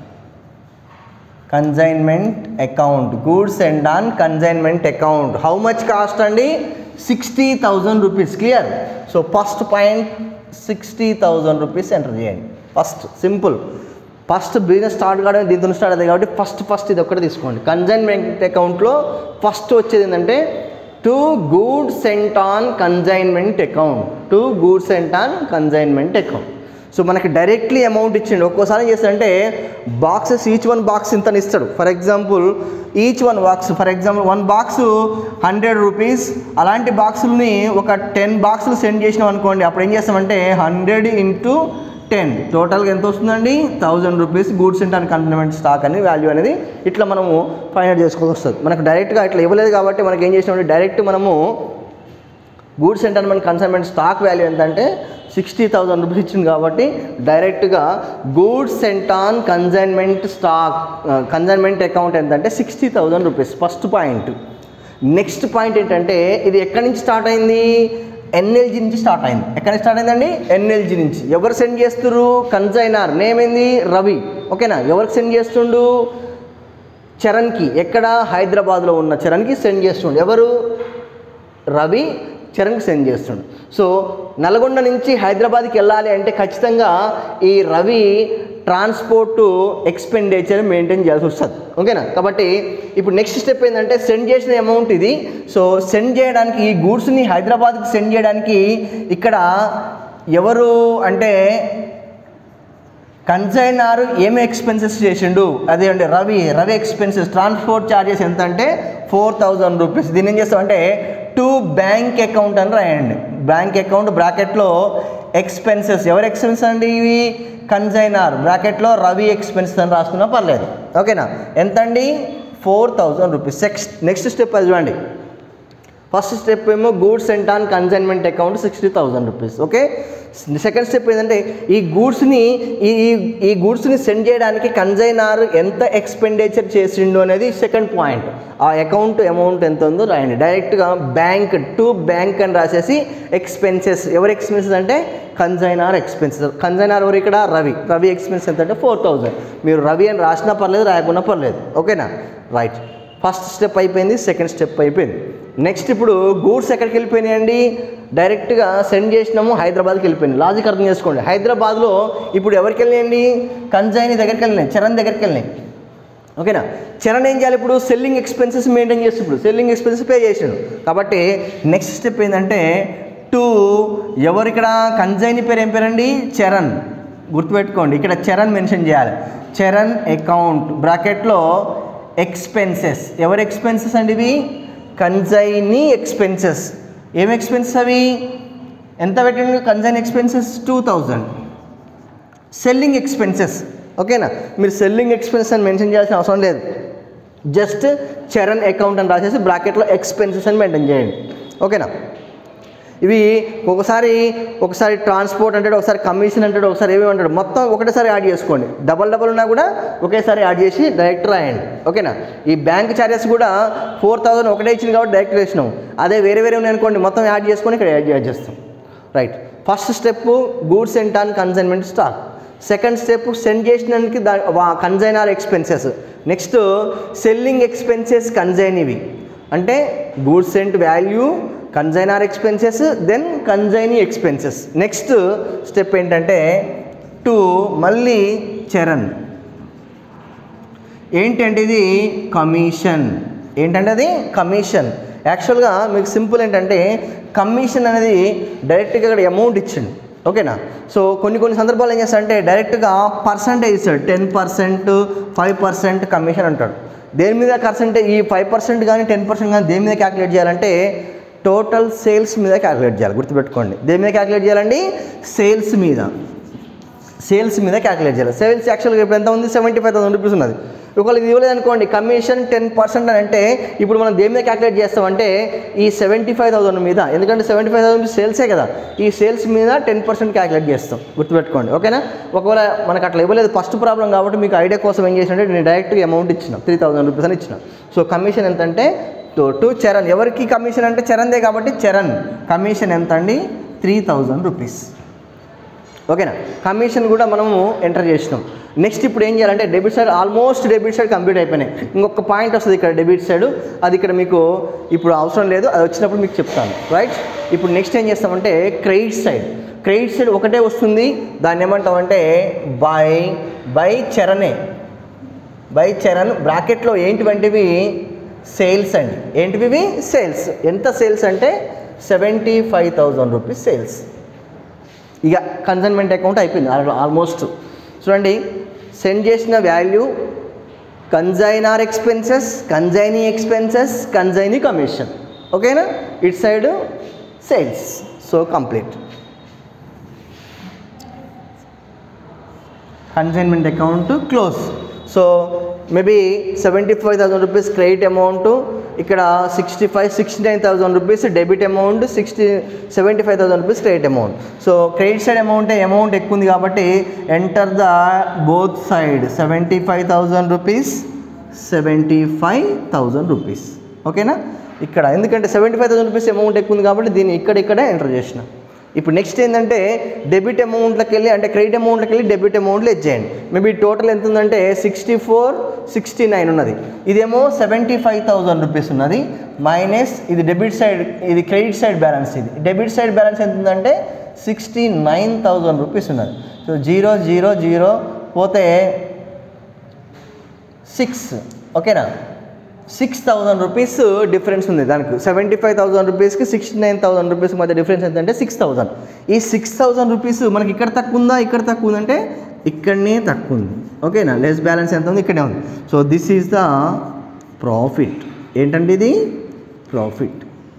account. Goods sent on consignment account. How much cost అండి 60,000 rupees. Clear, so first point 60,000 rupees enter చేయండి. First simple, first business start కావడం దీంతో స్టార్ట్ అవుతుంది కాబట్టి ఫస్ట్ ఇది ఒక్కటి తీసుకోండి. కన్జైన్మెంట్ అకౌంట్లో ఫస్ట్ వచ్చేది ఏంటంటే 2 goods sent on consignment account. So మనకి డైరెక్ట్లీ అమౌంట్ ఇచ్చిండు. ఒక్కోసారి ఏం చేస్తాడంటే బాక్సెస్, ఈచ్ వన్ బాక్స్ ఇంతని ఇస్తాడు. For example each one box, for example 1 box 100 rupees. అలాంటి బాక్సులని ఒక 10 బాక్సులు సెండ్ చేసినాం అనుకోండి, అప్పుడు ఏం చేస్తామంటే 100 × 10 టోటల్గా ఎంత వస్తుందండి 1000 rupees goods sent on consignment stock అని వాల్యూ అనేది ఇట్లా మనము ఫైండ్ అవుట్ చేసుకోవాల్సి వస్తుంది. మనకు డైరెక్ట్గా ఇట్లా ఇవ్వలేదు కాబట్టి మనకి ఏం చేసినామంటే డైరెక్ట్ మనము goods sent on consignment stock value ఎంతంటే 60,000 రూపీస్ ఇచ్చింది కాబట్టి డైరెక్ట్గా goods sent on consignment account ఎంతంటే 60,000 rupees. First point. Next point ఏంటంటే ఇది ఎక్కడి నుంచి స్టార్ట్ అయింది, ఎన్ఎల్జీ నుంచి స్టార్ట్ అయింది. ఎక్కడ స్టార్ట్ అయిందండి? ఎన్ఎల్జీ నుంచి. ఎవరు సెండ్ చేస్తున్నారు? కన్సైనర్ నేమ్ ఏంది? రవి. ఓకేనా? ఎవరికి సెండ్ చేస్తుండు? చరణ్కి. ఎక్కడ? హైదరాబాద్లో ఉన్న చరణ్కి సెండ్ చేస్తుండు. ఎవరు? రవి చరణ్కి సెండ్ చేస్తుండు. సో నల్గొండ నుంచి హైదరాబాద్కి వెళ్ళాలి అంటే ఖచ్చితంగా ఈ రవి ట్రాన్స్పోర్ట్ ఎక్స్పెండిచర్ మెయింటైన్ చేయాల్సి వస్తుంది. ఓకేనా? కాబట్టి ఇప్పుడు నెక్స్ట్ స్టెప్ ఏంటంటే సెండ్ చేసిన అమౌంట్ ఇది. సో సెండ్ చేయడానికి ఈ గూడ్స్ని హైదరాబాద్కి సెండ్ చేయడానికి ఇక్కడ ఎవరు అంటే కన్సైనర్ ఏమి ఎక్స్పెన్సెస్ చేసిండు? అదే అండి రవి ఎక్స్పెన్సెస్. ట్రాన్స్పోర్ట్ ఛార్జెస్ ఎంత అంటే 4000 రూపీస్. దీన్ని ఏం చేస్తామంటే టు బ్యాంక్ అకౌంట్ అని రాయండి. బ్యాంక్ అకౌంట్ బ్రాకెట్లో ఎక్స్పెన్సెస్. ఎవరి ఎక్స్పెన్సెస్ అండి ఇవి? కన్సైనర్ బ్రాకెట్లో రవి ఎక్స్పెన్సెస్ అని రాసుకున్నా పర్లేదు. ఓకేనా? ఎంత అండి? 4000 రూపీస్. నెక్స్ట్ స్టెప్ అది చూడండి. ఫస్ట్ స్టెప్ ఏమో goods sent on consignment account 60,000 rupees. Okay. Second step ఏంటంటే ఈ గూడ్స్ని సెండ్ చేయడానికి కన్సైనర్ ఎంత ఎక్స్పెండిచర్ చేసిండు అనేది సెకండ్ పాయింట్. ఆ అకౌంట్ అమౌంట్ ఎంత ఉందో రాయండి. డైరెక్ట్గా బ్యాంక్ టు బ్యాంక్ అని రాసేసి ఎక్స్పెన్సెస్. ఎవరి ఎక్స్పెన్సెస్ అంటే కన్సైనర్ ఎక్స్పెన్సెస్. కన్సైనర్ ఎవరు ఇక్కడ? రవి ఎక్స్పెన్సెస్ ఎంత అంటే 4000. మీరు రవి అని రాసినా పర్లేదు, రాయకున్నా పర్లేదు. ఓకేనా? రైట్. ఫస్ట్ స్టెప్ అయిపోయింది, సెకండ్ స్టెప్ అయిపోయింది. నెక్స్ట్ ఇప్పుడు గూడ్స్ ఎక్కడికి వెళ్ళిపోయినాయండి? డైరెక్ట్గా సెండ్ చేసినాము, హైదరాబాద్కి వెళ్ళిపోయింది. లాజిక్ అర్థం చేసుకోండి. హైదరాబాద్లో ఇప్పుడు ఎవరికి వెళ్ళినాయండి? కన్సైనీ దగ్గరికి వెళ్ళినాయి, చరణ్ దగ్గరికి వెళ్ళినాయి. ఓకేనా? చరణ్ ఏం చేయాలి? ఇప్పుడు సెల్లింగ్ ఎక్స్పెన్సెస్ మెయింటైన్ చేసి ఇప్పుడు సెల్లింగ్ ఎక్స్పెన్సెస్ పే చేసాడు. కాబట్టి నెక్స్ట్ స్టెప్ ఏంటంటే టు ఎవరు ఇక్కడ కన్సైనీ పేరు ఏం పేరండి? చరణ్. గుర్తుపెట్టుకోండి, ఇక్కడ చరణ్ మెన్షన్ చేయాలి. చరణ్ అకౌంట్ బ్రాకెట్లో ఎక్స్పెన్సెస్. ఎవరి ఎక్స్పెన్సెస్ అండి ఇవి? Consignee expenses. ఏం ఎక్స్పెన్సెస్ అవి? ఎంత పెట్టండి? Consignee expenses 2000. Selling expenses. ఓకేనా? మీరు సెల్లింగ్ ఎక్స్పెన్సెస్ అని మెన్షన్ చేయాల్సిన అవసరం లేదు. జస్ట్ చరణ్ అకౌంట్ అని రాసేసి బ్రాకెట్లో ఎక్స్పెన్సెస్ అని మెయింటైన్ చేయండి. ఓకేనా? ఇవి ఒకసారి ట్రాన్స్పోర్ట్ అంటాడు, ఒకసారి కమిషన్ అంటాడు, ఒకసారి ఏమేమి అంటాడు, మొత్తం ఒకటేసారి యాడ్ చేసుకోండి. డబల్ ఉన్నా కూడా ఒకేసారి యాడ్ చేసి డైరెక్ట్ రాయండి. ఓకేనా? ఈ బ్యాంక్ ఛార్జెస్ కూడా 4000 ఒకటే ఇచ్చింది కాబట్టి డైరెక్ట్ వేసినాం. అదే వేరే ఉన్నాయి అనుకోండి, మొత్తం యాడ్ చేసుకొని ఇక్కడ యాడ్ చేస్తాం. Right. First step goods sent on consignment stock. Second step send చేసినందుకు consignor expenses. Next selling expenses కన్సైనీవి అంటే goods sent value, consignor expenses, then consignee expenses. Next step ఏంటంటే టు మళ్ళీ చరణ్. ఏంటంటే ఇది కమిషన్. ఏంటంటే అది కమిషన్. యాక్చువల్గా మీకు సింపుల్ ఏంటంటే కమిషన్ అనేది డైరెక్ట్గా ఇక్కడ అమౌంట్ ఇచ్చిండు. ఓకేనా? సో కొన్ని సందర్భాలు ఏం చేస్తాడంటే డైరెక్ట్గా పర్సంటేజ్ ఇస్తాడు. 10%, 5% కమిషన్ అంటాడు. దేని మీద పర్సెంటేజ్? ఈ 5% కానీ 10% కానీ దేని మీద క్యాలిక్యులేట్ చేయాలంటే టోటల్ సేల్స్ మీద క్యాలిక్యులేట్ చేయాలి. గుర్తుపెట్టుకోండి. దేని మీద క్యాలిక్యులేట్ చేయాలండి? సేల్స్ మీద క్యాలిక్యులేట్ చేయాలి. సేల్స్ యాక్చువల్గా ఇప్పుడు ఎంత ఉంది? 75,000 రూపీస్ ఉన్నది. ఒకవేళ ఇది ఇవ్వలేదు అనుకోండి, కమిషన్ 10% అని అంటే ఇప్పుడు మనం దేని మీద క్యాలిక్యులేట్ చేస్తామంటే ఈ 75,000 మీద. ఎందుకంటే 75,000 సేల్సే కదా, ఈ సేల్స్ మీద 10% క్యాలిక్యులేట్ చేస్తాం. గుర్తుపెట్టుకోండి. ఓకేనా? ఒకవేళ మనకు అట్లా ఇవ్వలేదు, ఫస్ట్ ప్రాబ్లం కాబట్టి మీకు ఐడియా కోసం ఏం చేసినట్టే నేను డైరెక్ట్గా అమౌంట్ ఇచ్చిన 3,000 రూపీస్ అని ఇచ్చిన. సో కమిషన్ ఎంత అంటే టు చరణ్. ఎవరికి కమిషన్ అంటే చరణ్దే కాబట్టి చరణ్ కమిషన్ ఎంత అండి? 3,000 రూపీస్. ఓకేనా? కమిషన్ కూడా మనము ఎంటర్ చేసినాం. నెక్స్ట్ ఇప్పుడు ఏం చేయాలంటే debit side, almost debit side complete అయిపోయినాయి. ఇంకొక పాయింట్ వస్తుంది ఇక్కడ డెబిట్ సైడ్, అది ఇక్కడ మీకు ఇప్పుడు అవసరం లేదు, అది వచ్చినప్పుడు మీకు చెప్తాను. రైట్. ఇప్పుడు నెక్స్ట్ ఏం చేస్తామంటే క్రెడిట్ సైడ్ ఒకటే వస్తుంది. దాన్ని ఏమంటామంటే బై చరణ్ బ్రాకెట్లో ఏంటివంటివి? సేల్స్ అండి. ఏంటివి? సేల్స్. ఎంత సేల్స్ అంటే 75,000 రూపీస్ సేల్స్. ఇక కన్సైన్మెంట్ అకౌంట్ అయిపోయింది ఆల్మోస్ట్. చూడండి, సెండ్ చేసిన value, consignor expenses, consignee expenses, consignee commission. ఓకేనా? It side sales. So complete. Consignment account close. So maybe 75,000 rupees credit amount, ఇక్కడ 69,000 rupees debit amount, 75,000 rupees credit amount. So credit side amount ఎక్కువ ఉంది కాబట్టి enter the both side 75,000 rupees, 75,000 rupees. ఓకేనా. ఇక్కడ ఎందుకంటే 75,000 rupees amount ఎక్కువ ఉంది కాబట్టి దీన్ని ఇక్కడే ఎంటర్ చేసిన. ఇప్పుడు నెక్స్ట్ ఏంటంటే డెబిట్ అమౌంట్లోకి వెళ్ళి అంటే క్రెడిట్ అమౌంట్లోకి వెళ్ళి డెబిట్ అమౌంట్లో ఇచ్చేయండి. మేబీ టోటల్ ఎంత ఉందంటే 6469 ఉన్నది. ఇదేమో 75,000 రూపీస్ ఉన్నది మైనస్ ఇది డెబిట్ సైడ్, ఇది క్రెడిట్ సైడ్ బ్యాలెన్స్. ఇది డెబిట్ సైడ్ బ్యాలెన్స్ ఎంత ఉందంటే 69,000 రూపీస్ ఉన్నది. సో 0 0 0 పోతే 6, ఓకేనా. 6,000 రూపీస్ డిఫరెన్స్ ఉంది దానికి. 75,000 రూపీస్కి 69,000 రూపీస్ మధ్య డిఫరెన్స్ ఎంతంటే 6,000. ఈ 6,000 రూపీస్ మనకి ఇక్కడ తక్కువ ఉందా, ఇక్కడ తక్కువ ఉందంటే ఇక్కడనే తక్కువ ఉంది, ఓకేనా. లెస్ బ్యాలెన్స్ ఎంత ఉంది, ఇక్కడే ఉంది. So this is the profit. ఏంటంటే ఇది ప్రాఫిట్.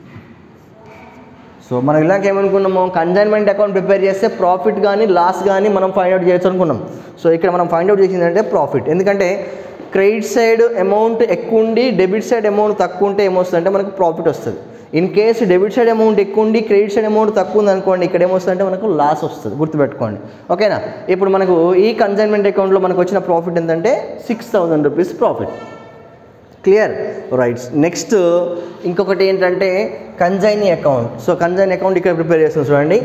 సో మనం ఇలాగ ఏమనుకున్నాము, కన్సైన్మెంట్ అకౌంట్ ప్రిపేర్ చేస్తే ప్రాఫిట్ కానీ లాస్ కానీ మనం ఫైండ్ అవుట్ చేయొచ్చు అనుకున్నాం. సో ఇక్కడ మనం ఫైండ్ అవుట్ చేసిందంటే ప్రాఫిట్. ఎందుకంటే క్రెడిట్ సైడ్ అమౌంట్ ఎక్కువ ఉండి డెబిట్ సైడ్ అమౌంట్ తక్కువ ఉంటే ఏమొస్తుందంటే మనకు ప్రాఫిట్ వస్తుంది. In case debit side amount ఎక్కువ ఉండి క్రెడిట్ సైడ్ అమౌంట్ తక్కువ ఉంది అనుకోండి, ఇక్కడ ఏమొస్తుందంటే మనకు లాస్ వస్తుంది, గుర్తుపెట్టుకోండి, ఓకేనా. ఇప్పుడు మనకు ఈ కన్సైన్మెంట్ అకౌంట్లో మనకు వచ్చిన ప్రాఫిట్ ఎంతంటే 6,000 rupees profit. Clear, right. Next ఇంకొకటి ఏంటంటే consignee account. So consignee account ఇక్కడ ప్రిపేర్ చేస్తున్నాం చూడండి.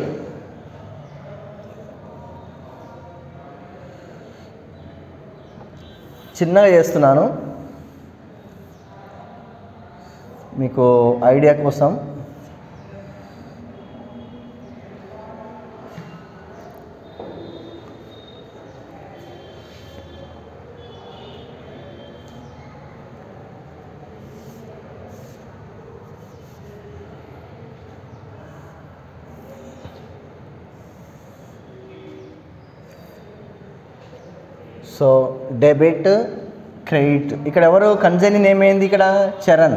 చిన్నగా చేస్తున్నాను మీకు ఐడియా కోసం. సో డెబిట్ క్రెడిట్, ఇక్కడ ఎవరు కన్సైనీ నేమ్ ఏంది, ఇక్కడ Charan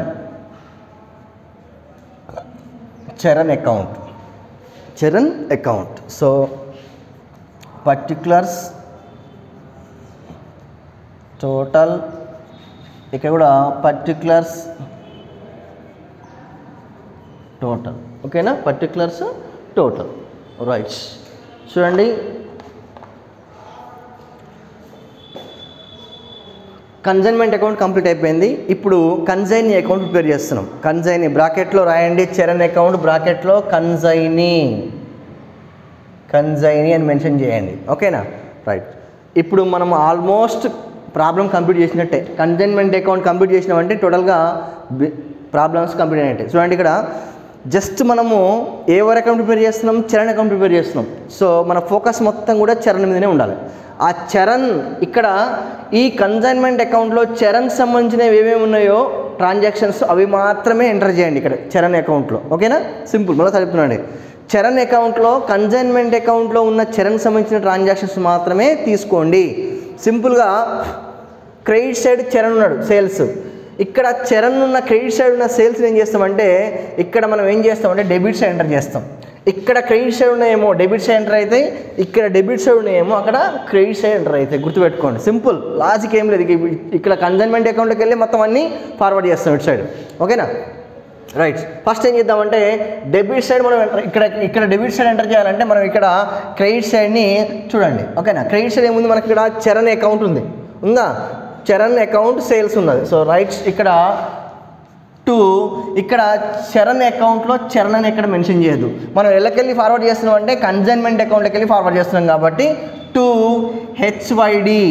account. So particulars total, ఇక్కడ కూడా పర్టిక్యులర్స్ టోటల్, ఓకేనా. Particulars total, right. చూడండి కన్సైన్మెంట్ అకౌంట్ కంప్లీట్ అయిపోయింది. ఇప్పుడు కన్సైనీ అకౌంట్ ప్రిపేర్ చేస్తున్నాం. కన్సైనీ బ్రాకెట్లో రాయండి, చరణ్ అకౌంట్ బ్రాకెట్లో కన్సైనీ అని మెన్షన్ చేయండి, ఓకేనా, రైట్. ఇప్పుడు మనం ఆల్మోస్ట్ ప్రాబ్లం కంప్లీట్ చేసినట్టే. కన్సైన్మెంట్ అకౌంట్ కంప్లీట్ చేసినామంటే టోటల్గా ప్రాబ్లమ్స్ కంప్లీట్ అయినట్టే. చూడండి ఇక్కడ జస్ట్ మనము ఎవరి అకౌంట్ ప్రిపేర్ చేస్తున్నాం, చరణ్ అకౌంట్ ప్రిపేర్ చేస్తున్నాం. సో మన ఫోకస్ మొత్తం కూడా చరణ్ మీదనే ఉండాలి. ఆ చరణ్ ఇక్కడ ఈ కన్సైన్మెంట్ అకౌంట్లో చరణ్ సంబంధించినవి ఏమేమి ఉన్నాయో ట్రాన్సాక్షన్స్ అవి మాత్రమే ఎంటర్ చేయండి ఇక్కడ చరణ్ అకౌంట్లో, ఓకేనా. సింపుల్, మళ్ళీ చదువుతున్నాండి. చరణ్ అకౌంట్లో కన్సైన్మెంట్ అకౌంట్లో ఉన్న చరణ్ సంబంధించిన ట్రాన్సాక్షన్స్ మాత్రమే తీసుకోండి. సింపుల్గా క్రెడిట్ సైడ్ చరణ్ ఉన్నాడు సేల్స్, ఇక్కడ చరణ్ ఉన్న క్రెడిట్ సైడ్ ఉన్న సేల్స్ ఏం చేస్తామంటే ఇక్కడ మనం ఏం చేస్తామంటే డెబిట్ సైడ్ ఎంటర్ చేస్తాం. ఇక్కడ క్రెడిట్ సైడ్ ఉన్నాయేమో డెబిట్ సైడ్ ఎంటర్ అయితే, ఇక్కడ డెబిట్ సైడ్ ఉన్నాయేమో అక్కడ క్రెడిట్ సైడ్ ఎంటర్ అయితే, గుర్తుపెట్టుకోండి. సింపుల్ లాజిక్ ఏం లేదు. ఇక్కడ కన్సైన్మెంట్ అకౌంట్కి వెళ్ళి మొత్తం అన్నీ ఫార్వర్డ్ చేస్తాం ఇటు సైడ్, ఓకేనా, రైట్. ఫస్ట్ ఏం చేద్దామంటే డెబిట్ సైడ్ మనం ఇక్కడ డెబిట్ సైడ్ ఎంటర్ చేయాలంటే మనం ఇక్కడ క్రెడిట్ సైడ్ని చూడండి, ఓకేనా. క్రెడిట్ సైడ్ ఏముంది మనకి, ఇక్కడ చరణ్ అకౌంట్ ఉందా, చరణ్ అకౌంట్ సేల్స్ ఉన్నది. సో రైట్, ఇక్కడ ఇక్కడ చరణ్ అకౌంట్లో చరణ్ అని ఎక్కడ మెన్షన్ చేయదు. మనం ఎల్లకెళ్ళి ఫార్వర్డ్ చేస్తున్నాం అంటే కన్సైన్మెంట్ అకౌంట్కి వెళ్ళి ఫార్వర్డ్ చేస్తున్నాం కాబట్టి హెచ్వైడి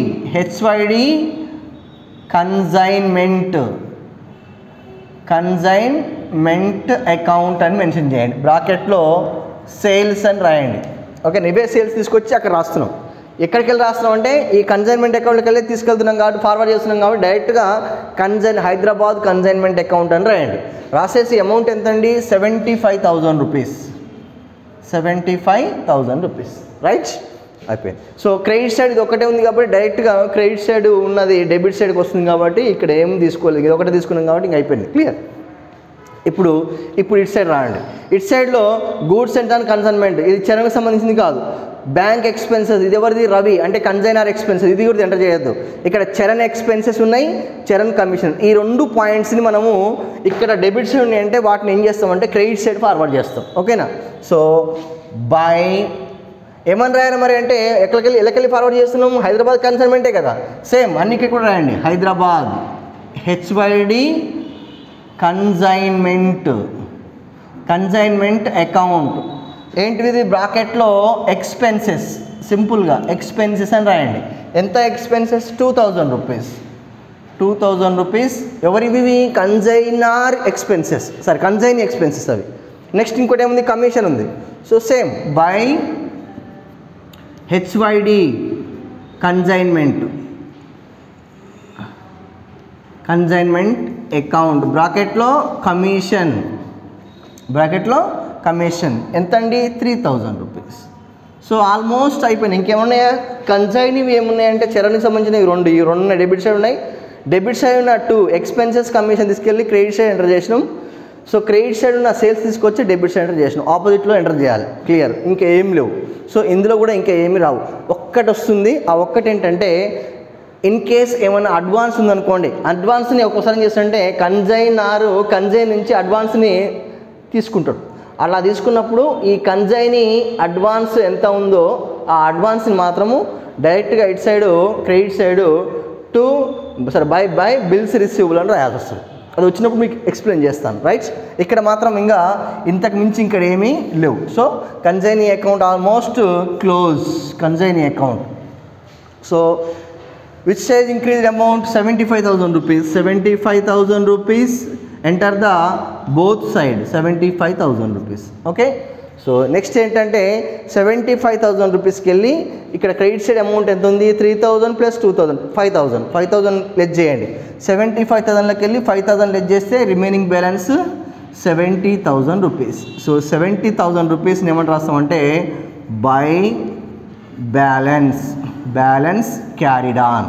కన్సైన్మెంట్ అకౌంట్ అని మెన్షన్ చేయండి. బ్రాకెట్లో సేల్స్ అని రాయండి, ఓకే. ఇవే సేల్స్ తీసుకొచ్చి అక్కడ రాస్తున్నాం. ఎక్కడికి వెళ్ళి రాస్తున్నాం అంటే ఈ కన్సైన్మెంట్ అకౌంట్కి వెళ్ళి తీసుకెళ్తున్నాం కాబట్టి ఫార్వర్డ్ చేస్తున్నాం కాబట్టి డైరెక్ట్గా హైదరాబాద్ కన్సైన్మెంట్ అకౌంట్ అని రాయండి. రాసేసి అమౌంట్ ఎంతండి 75,000 రూపీస్, 75,000 రూపీస్, రైట్, అయిపోయింది. సో క్రెడిట్ సైడ్ ఇది ఒకటే ఉంది కాబట్టి డైరెక్ట్గా క్రెడిట్ సైడ్ ఉన్నది డెబిట్ సైడ్కి వస్తుంది కాబట్టి ఇక్కడ ఏం తీసుకోలేదు, ఇది ఒకటే తీసుకున్నాం కాబట్టి ఇంక అయిపోయింది, క్లియర్. ఇప్పుడు ఇటు సైడ్ రాయండి. ఇటు సైడ్లో గూడ్స్ అండ్ కన్సైన్మెంట్, ఇది చరణ్కి సంబంధించింది కాదు. బ్యాంక్ ఎక్స్పెన్సెస్, ఇది ఎవరిది, రవి, అంటే కన్సైనర్ ఎక్స్పెన్సెస్, ఇది కూడా ఎంటర్ చేయొద్దు. ఇక్కడ చరణ్ ఎక్స్పెన్సెస్ ఉన్నాయి, చరణ్ కమిషన్, ఈ రెండు పాయింట్స్ని మనము ఇక్కడ డెబిట్ సైడ్ ఉన్నాయి అంటే వాటిని ఏం చేస్తామంటే క్రెడిట్ సైడ్ ఫార్వర్డ్ చేస్తాం, ఓకేనా. సో బై ఏమని రాయాలి మరి అంటే ఎక్కడికెళ్ళి ఫార్వర్డ్ చేస్తున్నాము, హైదరాబాద్ కన్సైన్మెంటే కదా, సేమ్ అన్నికి కూడా రాయండి. హైదరాబాద్ హెచ్వైడి కన్జైన్మెంట్ అకౌంట్ ఏంటిది బ్రాకెట్లో ఎక్స్పెన్సెస్, సింపుల్గా ఎక్స్పెన్సెస్ అని రాయండి. ఎంత ఎక్స్పెన్సెస్? 2000 రూపీస్. 2000 రూపీస్ ఎవరివి? Consignor expenses, sorry consign expenses అవి. నెక్స్ట్ ఇంకోటి ఏముంది? కమిషన్ ఉంది. So same by H Y D consignment account బ్రాకెట్లో కమిషన్ ఎంతండి? 3000 రూపీస్. సో ఆల్మోస్ట్ అయిపోయినాయి. ఇంకేమున్నాయా? కన్జైనివ్ ఏమున్నాయంటే చరణ్కి సంబంధించినవి ఈ రెండు ఉన్నాయి. డెబిట్ సైడ్ ఉన్నాయి. డెబిట్ సైడ్ ఉన్న 2 ఎక్స్పెన్సెస్ కమిషన్ తీసుకెళ్ళి క్రెడిట్ సైడ్ ఎంటర్ చేసినాం. సో క్రెడిట్ సైడ్ ఉన్న సేల్స్ తీసుకొచ్చి డెబిట్ సైడ్ ఎంటర్ చేసినాం. ఆపోజిట్లో ఎంటర్ చేయాలి. క్లియర్? ఇంకా ఏం లేవు. సో ఇందులో కూడా ఇంకా ఏమి రావు. ఒక్కటి వస్తుంది. ఆ ఒక్కటి ఏంటంటే ఇన్ కేస్ ఏమైనా అడ్వాన్స్ ఉందనుకోండి, అడ్వాన్స్ని ఒక్కోసారి ఏం చేస్తుంటే కన్జైన్ నుంచి అడ్వాన్స్ని తీసుకుంటాడు. అలా తీసుకున్నప్పుడు ఈ కన్జైని అడ్వాన్స్ ఎంత ఉందో ఆ అడ్వాన్స్ని మాత్రము డైరెక్ట్గా ఇటు side credit side by bills receivable అని రాయాల్సి వస్తుంది. అది వచ్చినప్పుడు మీకు ఎక్స్ప్లెయిన్ చేస్తాను. రైట్? ఇక్కడ మాత్రం ఇంకా ఇంతకు మించి ఇక్కడ ఏమీ లేవు. So consignee account almost close. Consignee account. So which size increased amount? 75,000 rupees. 75,000 rupees. Enter the both side 75,000 rupees. Okay. So next ఏంటంటే 75,000 రూపీస్కి వెళ్ళి ఇక్కడ క్రెడిట్ సైడ్ అమౌంట్ ఎంత ఉంది? 3,000 ప్లస్ 2,000 5,000 లెస్ చేయండి. 75,000లోకి వెళ్ళి 5,000 లెస్ చేస్తే రిమైనింగ్ బ్యాలెన్స్ 70,000 రూపీస్. సో 70,000 రూపీస్ని ఏమంటే రాస్తామంటే బై బ్యాలెన్స్ క్యారీడ్ ఆన్.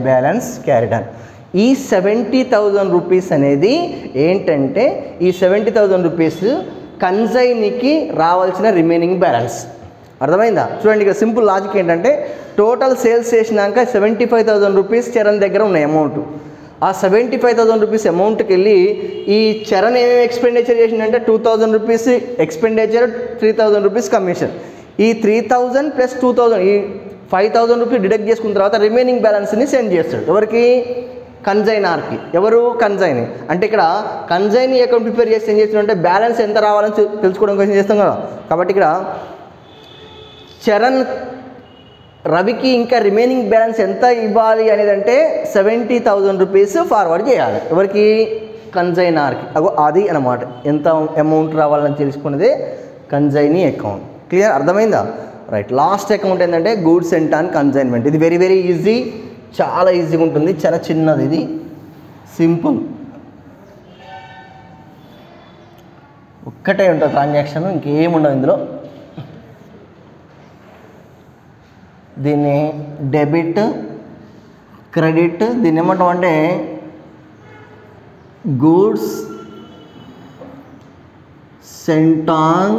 ఈ 70,000 రూపీస్ అనేది ఏంటంటే ఈ 70,000 రూపీస్ కన్జైనికి రావాల్సిన రిమైనింగ్ బ్యాలెన్స్. అర్థమైందా? చూడండి ఇక్కడ సింపుల్ లాజిక్ ఏంటంటే టోటల్ సేల్స్ చేసినాక 75,000 రూపీస్ చరణ్ దగ్గర ఉన్నాయి అమౌంట్. ఆ 75,000 రూపీస్ అమౌంట్కి వెళ్ళి ఈ చరణ్ ఏమేమి ఎక్స్పెండిచర్ చేసిందంటే 2,000 రూపీస్ ఎక్స్పెండిచర్, 3,000 రూపీస్ కమిషన్. ఈ 3,000 ప్లస్ 2,000 ఈ 5,000 రూపీస్ డిడక్ట్ చేసుకున్న తర్వాత రిమైనింగ్ బ్యాలెన్స్ని సెండ్ చేస్తాడు. ఎవరికి? కన్జైనర్కి. ఎవరు? కన్జైన్. అంటే ఇక్కడ కన్జైన్ అకౌంట్ ప్రిపేర్ చేస్తే ఏం చేస్తున్నాడంటే బ్యాలెన్స్ ఎంత రావాలని తెలుసుకోవడం కోసం చేస్తాం కదా. కాబట్టి ఇక్కడ చరణ్ రవికి ఇంకా రిమైనింగ్ బ్యాలెన్స్ ఎంత ఇవ్వాలి అనేది అంటే 70,000 రూపీస్ ఫార్వర్డ్ చేయాలి. ఎవరికి? కన్జైనర్కి. అది అన్నమాట. ఎంత అమౌంట్ రావాలని తెలుసుకున్నదే కన్జైనీ అకౌంట్. క్లియర్? అర్థమైందా? రైట్. లాస్ట్ అకౌంట్ ఏంటంటే గూడ్స్ సెంట్ ఆన్ కన్జైన్మెంట్. ఇది వెరీ వెరీ ఈజీ, చాలా ఈజీగా ఉంటుంది. చాలా చిన్నది, ఇది సింపుల్. ఒక్కటే ఉంటుంది ట్రాన్సాక్షన్, ఇంకేముండవు ఇందులో. దీన్ని డెబిట్, క్రెడిట్, దీన్ని ఏమంటాం అంటే goods sent on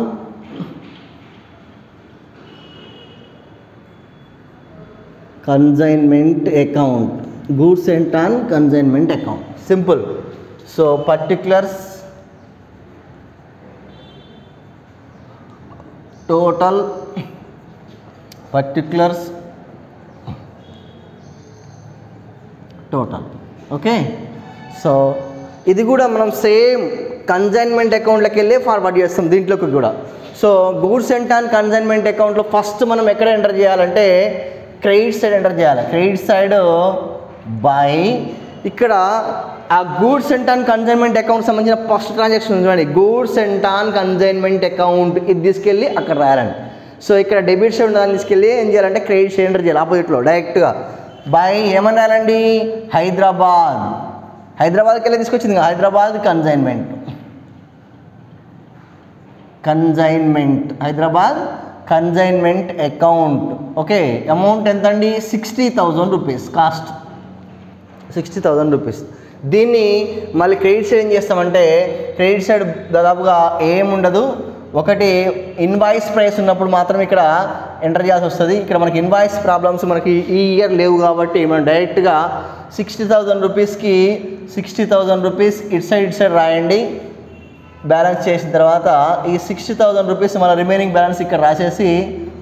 consignment account. Goods sent on consignment account. Simple. So particulars total okay. So ఇది కూడా మనం సేమ్ కన్జైన్మెంట్ అకౌంట్లోకి వెళ్ళి ఫార్వర్డ్ చేస్తాం దీంట్లోకి కూడా. So goods sent on consignment అకౌంట్లో ఫస్ట్ మనం ఎక్కడ ఎంటర్ చేయాలంటే క్రెడిట్ సైడ్ ఎంటర్ చేయాలి. క్రెడిట్ సైడ్ బై ఇక్కడ ఆ goods sent on consignment account సంబంధించిన ఫస్ట్ ట్రాన్సాక్షన్ చూడండి. Goods sent on consignment account ఇది తీసుకెళ్ళి అక్కడ రాయాలండి. సో ఇక్కడ డెబిట్ సైడ్ దాన్ని తీసుకెళ్ళి ఏం చేయాలంటే క్రెడిట్ సైడ్ ఎంటర్ చేయాలి ఆపోజిట్లో డైరెక్ట్గా. బై ఏమని రాయాలండి? హైదరాబాద్కి వెళ్ళి తీసుకొచ్చింది Hyderabad Hyderabad consignment account. Okay. Amount ఎంత అండి? 60,000 రూపీస్. Cost 60,000 rupees. దీన్ని మళ్ళీ క్రెడిట్ సైడ్ ఏం చేస్తామంటే క్రెడిట్ సైడ్ దాదాపుగా ఏముండదు. ఒకటి ఇన్వాయిస్ ప్రైస్ ఉన్నప్పుడు మాత్రం ఇక్కడ ఎంటర్ చేయాల్సి వస్తుంది. ఇక్కడ మనకి ఇన్వాయిస్ ప్రాబ్లమ్స్ మనకి ఈ ఇయర్ లేవు కాబట్టి మనం డైరెక్ట్గా 60,000 రూపీస్కి 60,000 రూపీస్ ఇటు సైడ్ రాయండి. బ్యాలెన్స్ చేసిన తర్వాత ఈ 60,000 రూపీస్ మన రిమైనింగ్ బ్యాలెన్స్ ఇక్కడ రాసేసి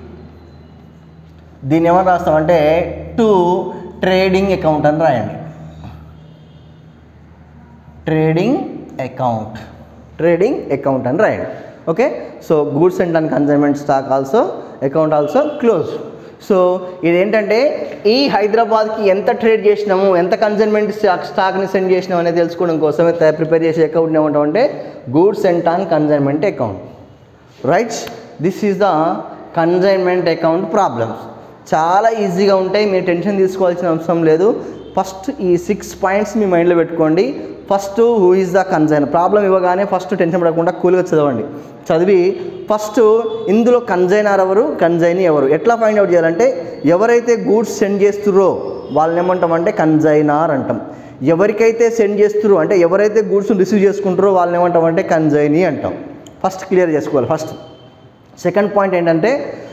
దీన్ని ఏమని రాస్తామంటే టు ట్రేడింగ్ అకౌంట్ అని రాయండి. ట్రేడింగ్ అకౌంట్, ట్రేడింగ్ అకౌంట్ అని రాయండి. Okay, so goods and consignment stock also, account also close. So ఇదేంటంటే ఈ హైదరాబాద్కి ఎంత ట్రేడ్ చేసినాము, ఎంత కన్సైన్మెంట్ స్టాక్ని సెండ్ చేసినాము అనేది తెలుసుకోవడం కోసమే ప్రిపేర్ చేసే అకౌంట్ని ఏమంటామంటే goods and consignment account. Right, this is the consignment account problems. చాలా ఈజీగా ఉంటాయి, మీరు టెన్షన్ తీసుకోవాల్సిన అవసరం లేదు. ఫస్ట్ ఈ 6 పాయింట్స్ మీ మైండ్లో పెట్టుకోండి. First who is the consignor, problem ఇవ్వగానే ఫస్ట్ టెన్షన్ పడకుండా కూల్గా చదవండి. చదివి ఫస్ట్ ఇందులో కన్సైనర్ ఎవరు, కన్సైనీ ఎవరు, ఎట్లా ఫైండ్ అవుట్ చేయాలంటే ఎవరైతే గూడ్స్ సెండ్ చేస్తుర్రో వాళ్ళని ఏమంటామంటే కన్సైనర్ అంటాం. ఎవరికైతే సెండ్ చేస్తుర్రో అంటే ఎవరైతే గూడ్స్ని రిసీవ్ చేసుకుంటారో వాళ్ళని ఏమంటామంటే కన్సైనీ అంటాం. ఫస్ట్ క్లియర్ చేసుకోవాలి. ఫస్ట్ సెకండ్ పాయింట్ ఏంటంటే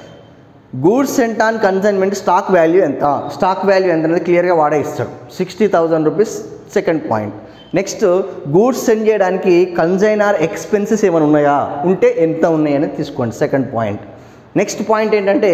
goods sent on consignment stock value ఎంత, స్టాక్ వాల్యూ ఎంత అనేది క్లియర్గా వాడే ఇస్తాడు, 60,000 rupees. Second point. Next goods send చేయడానికి కన్సైనర్ ఎక్స్పెన్సెస్ ఏమైనా ఉన్నాయా, ఉంటే ఎంత ఉన్నాయి అనేది తీసుకోండి, సెకండ్ పాయింట్. నెక్స్ట్ పాయింట్ ఏంటంటే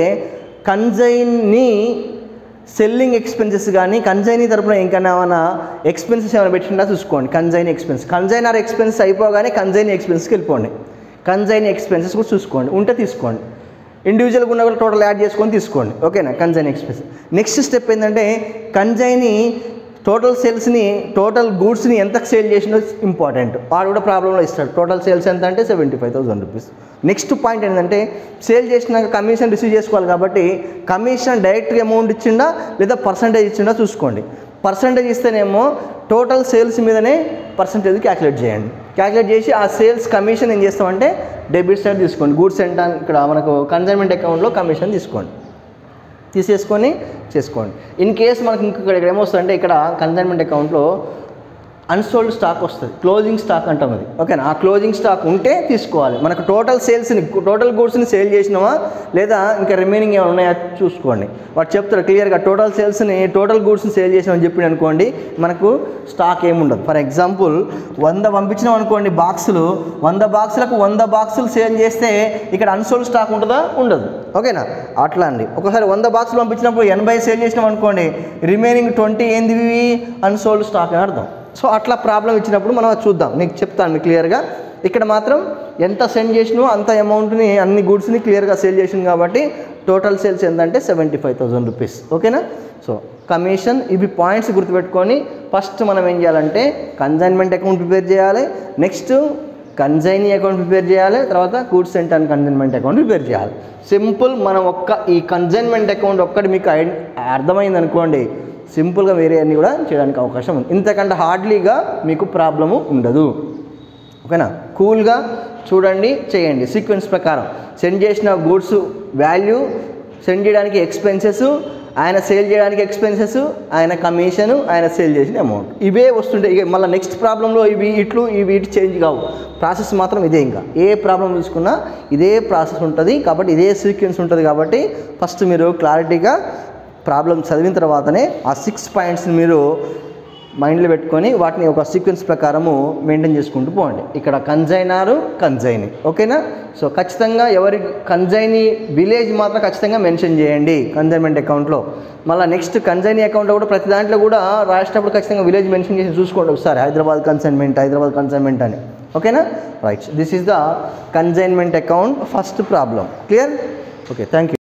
కన్సైనీ సెల్లింగ్ ఎక్స్పెన్సెస్ కానీ కన్సైనీ తరపున ఇంకైనా ఏమైనా ఎక్స్పెన్సెస్ ఏమైనా పెట్టిందా చూసుకోండి. కన్సైనీ ఎక్స్పెన్స్, కన్సైనర్ ఎక్స్పెన్సెస్ అయిపోగానే కన్సైనీ ఎక్స్పెన్సెస్కి వెళ్ళిపోండి. కన్సైనీ ఎక్స్పెన్సెస్ కూడా చూసుకోండి, ఉంటే తీసుకోండి. ఇండివిజువల్గా ఉన్న కూడా టోటల్ యాడ్ చేసుకొని తీసుకోండి. ఓకేనా, కన్సైనీ ఎక్స్పెన్స్. నెక్స్ట్ స్టెప్ ఏంటంటే కన్సైనీ టోటల్ సేల్స్ని, టోటల్ గూడ్స్ని ఎంత సేల్ చేసినా ఇంపార్టెంట్. వాడు కూడా ప్రాబ్లంలో ఇస్తాడు. టోటల్ సేల్స్ ఎంత అంటే 75,000 రూపీస్. నెక్స్ట్ పాయింట్ ఏంటంటే సేల్ చేసినాక కమిషన్ రిసీవ్ చేసుకోవాలి కాబట్టి కమిషన్ డైరెక్ట్గా అమౌంట్ ఇచ్చిండా లేదా పర్సంటేజ్ ఇచ్చిండా చూసుకోండి. పర్సంటేజ్ ఇస్తేనేమో టోటల్ సేల్స్ మీదనే పర్సంటేజ్ క్యాలిక్యులేట్ చేయండి. క్యాలిక్యులేట్ చేసి ఆ సేల్స్ కమిషన్ ఏం చేస్తామంటే డెబిట్ సైడ్ తీసుకోండి. గూడ్స్ అండ్ ఇక్కడ మనకు కన్సైన్మెంట్ అకౌంట్లో కమిషన్ తీసుకోండి, తీసేసుకొని చేసుకోండి. ఇన్ కేస్ మనకి ఇక్కడ ఏమొస్తుందంటే ఇక్కడ కన్సైన్మెంట్ అకౌంట్లో అన్సోల్డ్ స్టాక్ వస్తుంది, క్లోజింగ్ స్టాక్ అంటాం అది. ఓకేనా, ఆ క్లోజింగ్ స్టాక్ ఉంటే తీసుకోవాలి. మనకు టోటల్ సేల్స్ని, టోటల్ గూడ్స్ని సేల్ చేసినామా లేదా ఇంకా రిమైనింగ్ ఏమైనా ఉన్నాయా చూసుకోండి. వాడు చెప్తారు క్లియర్గా టోటల్ సేల్స్ని, టోటల్ గూడ్స్ని సేల్ చేసినామని చెప్పింది అనుకోండి, మనకు స్టాక్ ఏముండదు. ఫర్ ఎగ్జాంపుల్ 100 పంపించినాం అనుకోండి బాక్సులు, 100 బాక్సులకు 100 బాక్సులు సేల్ చేస్తే ఇక్కడ అన్సోల్డ్ స్టాక్ ఉంటుందా, ఉండదు. ఓకేనా, అట్లా అండి. ఒకసారి 100 బాక్సులు పంపించినప్పుడు 80 సేల్ చేసినాం అనుకోండి, రిమైనింగ్ 20 ఏందివి, అన్సోల్డ్ స్టాక్ అని అర్థం. సో అట్లా ప్రాబ్లం ఇచ్చినప్పుడు మనం చూద్దాం, నీకు చెప్తాను మీకు క్లియర్గా. ఇక్కడ మాత్రం ఎంత సెండ్ చేసినో అంత అమౌంట్ని, అన్ని గూడ్స్ని క్లియర్గా సేల్ చేసింది కాబట్టి టోటల్ సేల్స్ ఏంటంటే 75,000 రూపీస్. ఓకేనా, సో కమిషన్, ఇవి పాయింట్స్ గుర్తుపెట్టుకొని ఫస్ట్ మనం ఏం చేయాలంటే కన్సైన్మెంట్ అకౌంట్ ప్రిపేర్ చేయాలి, నెక్స్ట్ కన్సైనీ అకౌంట్ ప్రిపేర్ చేయాలి, తర్వాత goods sent and consignment account prepare చేయాలి. సింపుల్. మనం ఈ కన్సైన్మెంట్ అకౌంట్ ఒక్కటి మీకు అర్థమైంది అనుకోండి, సింపుల్గా వేరే అన్నీ కూడా చేయడానికి అవకాశం ఉంది. ఇంతకంటే హార్డ్లీగా మీకు ప్రాబ్లము ఉండదు. ఓకేనా, కూల్గా చూడండి, చేయండి సీక్వెన్స్ ప్రకారం. సెండ్ చేసిన గూడ్స్ వాల్యూ, సెండ్ చేయడానికి ఎక్స్పెన్సెస్, ఆయన సేల్ చేయడానికి ఎక్స్పెన్సెస్, ఆయన కమిషను, ఆయన సేల్ చేసిన అమౌంట్, ఇవే వస్తుంటాయి. ఇక మళ్ళీ నెక్స్ట్ ప్రాబ్లంలో ఇవి చేంజ్ కావు. ప్రాసెస్ మాత్రం ఇదే. ఇంకా ఏ ప్రాబ్లం తీసుకున్నా ఇదే ప్రాసెస్ ఉంటుంది కాబట్టి, ఇదే సీక్వెన్స్ ఉంటుంది కాబట్టి ఫస్ట్ మీరు క్లారిటీగా ప్రాబ్లం చదివిన తర్వాతనే ఆ 6 పాయింట్స్ని మీరు మైండ్లో పెట్టుకొని వాటిని ఒక సీక్వెన్స్ ప్రకారము మెయింటైన్ చేసుకుంటూ పోండి. ఇక్కడ కన్సైనరు, కన్సైనీ. ఓకేనా, సో ఖచ్చితంగా ఎవరి కన్సైనీ విలేజ్ మాత్రం ఖచ్చితంగా మెన్షన్ చేయండి కన్సైన్మెంట్ అకౌంట్లో. మళ్ళీ నెక్స్ట్ కన్సైనీ అకౌంట్లో కూడా ప్రతి దాంట్లో కూడా రాసేటప్పుడు ఖచ్చితంగా విలేజ్ మెన్షన్ చేసి చూసుకోండి ఒకసారి, హైదరాబాద్ కన్సైన్మెంట్ అని. ఓకేనా, right. This is the consignment account first problem. Clear? Okay, thank you.